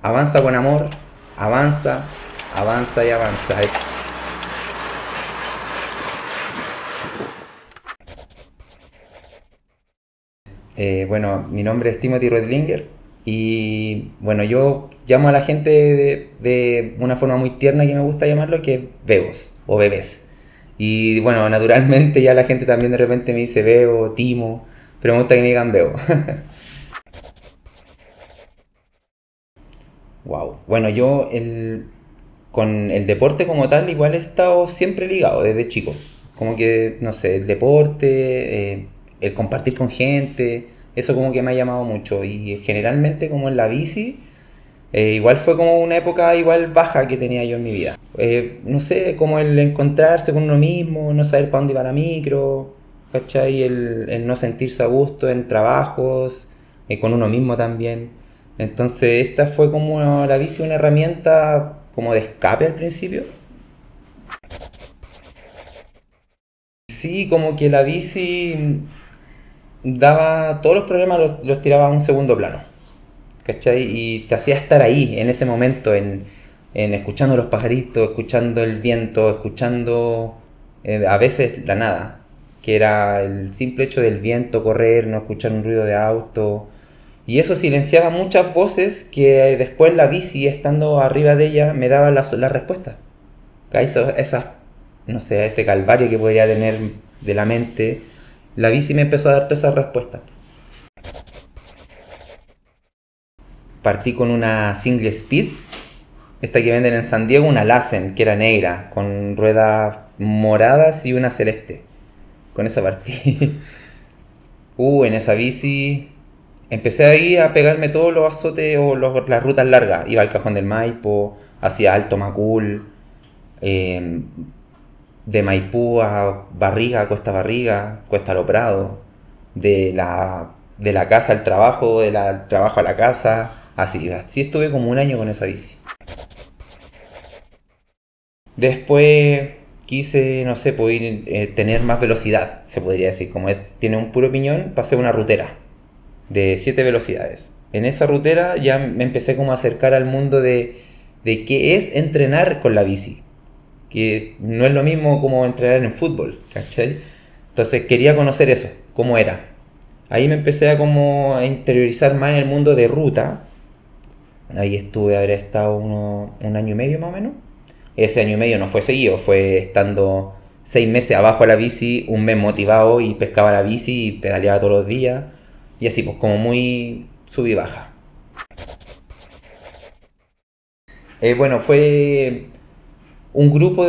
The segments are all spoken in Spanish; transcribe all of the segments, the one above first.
avanza con amor, avanza, avanza y avanza. Bueno, mi nombre es Timothy Redlinger y bueno, yo llamo a la gente de una forma muy tierna que me gusta llamarlo, que es bebos o bebés. Y bueno, naturalmente ya la gente también de repente me dice bebo, timo, pero me gusta que me digan bebo. Wow. Bueno, con el deporte como tal igual he estado siempre ligado desde chico. Como que, no sé, el deporte, el compartir con gente, eso como que me ha llamado mucho. Y generalmente como en la bici, igual fue como una época igual baja que tenía yo en mi vida. No sé, como el encontrarse con uno mismo, no saber para dónde iba la micro, ¿cachai? El no sentirse a gusto en trabajos, con uno mismo también. Entonces esta fue como la bici una herramienta como de escape al principio. Sí, como que la bici daba todos los problemas los tiraba a un segundo plano. ¿Cachai? Y te hacía estar ahí, en ese momento, en escuchando los pajaritos, escuchando el viento, escuchando a veces la nada, que era el simple hecho del viento correr, no escuchar un ruido de auto. Y eso silenciaba muchas voces que después la bici, estando arriba de ella, me daba las respuestas. Esas, no sé, ese calvario que podría tener de la mente, la bici me empezó a dar todas esas respuestas. Partí con una single speed, esta que venden en San Diego, una Lassen, que era negra, con ruedas moradas y una celeste. Con esa partí. En esa bici empecé ahí a pegarme todos los azotes o las rutas largas. Iba al Cajón del Maipo, hacia Alto Macul, eh, de Maipú a Barriga, Cuesta Barriga, Cuesta Lo Prado, de la casa al trabajo, del trabajo a la casa. Así estuve como un año con esa bici. Después quise, no sé, poder tener más velocidad, se podría decir. Tiene un puro piñón, pasé una rutera de 7 velocidades. En esa rutera ya me empecé como a acercar al mundo de qué es entrenar con la bici. Que no es lo mismo como entrenar en fútbol, ¿cachai? Entonces quería conocer eso, cómo era. Ahí me empecé a como a interiorizar más en el mundo de ruta. Ahí estuve, habré estado un año y medio más o menos. Ese año y medio no fue seguido, fue estando 6 meses abajo a la bici, un mes motivado y pescaba la bici y pedaleaba todos los días. Y así, pues como muy sub y baja. Bueno, fue un grupo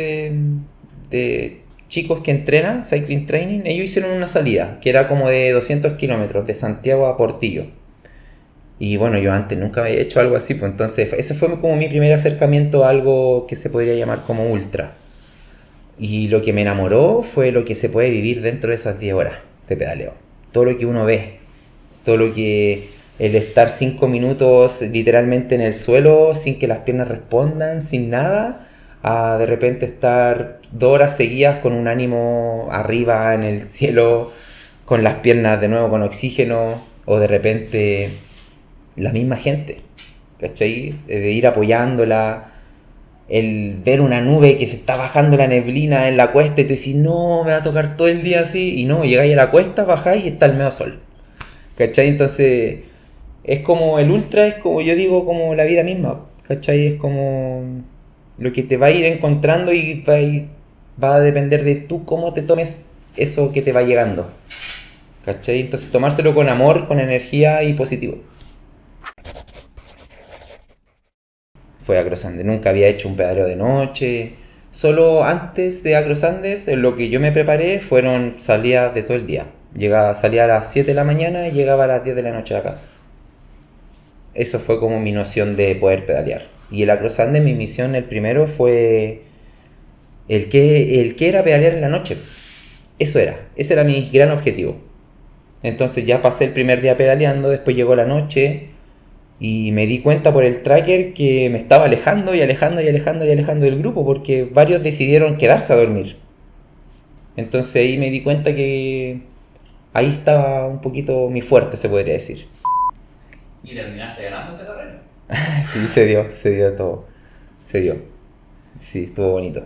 de chicos que entrenan, Cycling Training. Ellos hicieron una salida que era como de 200 kilómetros, de Santiago a Portillo. Y bueno, yo antes nunca había hecho algo así, pues entonces ese fue como mi primer acercamiento a algo que se podría llamar como ultra. Y lo que me enamoró fue lo que se puede vivir dentro de esas 10 horas de pedaleo. Todo lo que uno ve, todo lo que el estar 5 minutos literalmente en el suelo sin que las piernas respondan, sin nada, a de repente estar 2 horas seguidas con un ánimo arriba en el cielo, con las piernas de nuevo con oxígeno, o de repente la misma gente, ¿cachai? De ir apoyándola, el ver una nube que se está bajando la neblina en la cuesta y tú dices, no, me va a tocar todo el día así, y no, llegáis a la cuesta, bajáis y está el medio sol, ¿cachai? Entonces, es como el ultra, es como yo digo, como la vida misma, ¿cachai? Es como lo que te va a ir encontrando y va a depender de tú cómo te tomes eso que te va llegando, ¿cachai? Entonces, tomárselo con amor, con energía y positivo. Fue a Andes. Nunca había hecho un pedaleo de noche. Solo antes de Andes, en lo que yo me preparé fueron salidas de todo el día. Salía a las 7 de la mañana y llegaba a las 10 de la noche a la casa. Eso fue como mi noción de poder pedalear. Y el Andes, mi misión, el primero fue el que era pedalear en la noche. Ese era mi gran objetivo. Entonces ya pasé el primer día pedaleando, después llegó la noche, y me di cuenta por el tracker que me estaba alejando y alejando y alejando y alejando del grupo porque varios decidieron quedarse a dormir. Entonces ahí me di cuenta que ahí estaba un poquito mi fuerte, se podría decir. ¿Y terminaste ganando esa carrera? Sí, se dio todo. Se dio. Sí, estuvo bonito.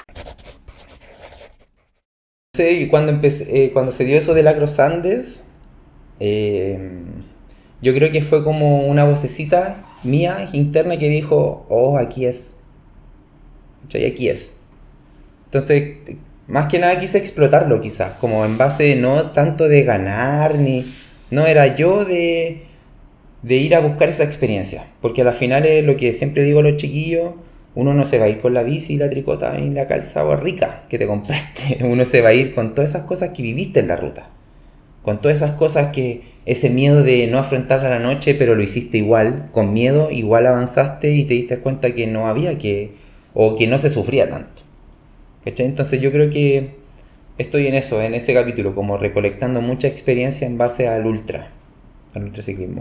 Sí, y cuando cuando se dio eso del Acros Andes, eh, yo creo que fue como una vocecita mía interna que dijo, oh, aquí es. ¿Cachai? Aquí es. Entonces, más que nada quise explotarlo quizás, como en base no tanto de ganar, ni... No era yo de ir a buscar esa experiencia. Porque al final es lo que siempre digo a los chiquillos, uno no se va a ir con la bici, la tricota y la calzada rica que te compraste. Uno se va a ir con todas esas cosas que viviste en la ruta. Con todas esas cosas que ese miedo de no afrontar a la noche, pero lo hiciste igual, con miedo, igual avanzaste y te diste cuenta que no había que, o que no se sufría tanto. ¿Cachai? Entonces yo creo que estoy en eso, en ese capítulo, como recolectando mucha experiencia en base al ultraciclismo.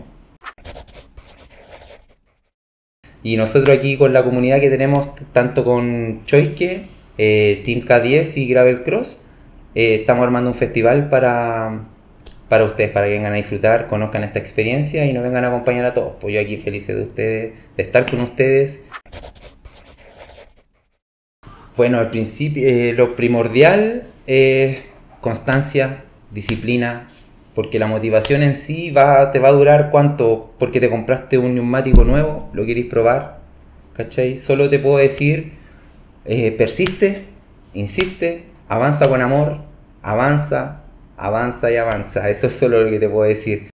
Y nosotros aquí con la comunidad que tenemos, tanto con Choique, Team K10 y Gravel Cross, estamos armando un festival para ustedes, para que vengan a disfrutar, conozcan esta experiencia y nos vengan a acompañar a todos. Pues yo aquí feliz de ustedes, de estar con ustedes. Bueno, al principio, lo primordial es constancia, disciplina, porque la motivación en sí te va a durar cuánto, porque te compraste un neumático nuevo, lo queréis probar, ¿cachai? Solo te puedo decir, persiste, insiste, avanza con amor, avanza, avanza y avanza. Eso es solo lo que te puedo decir.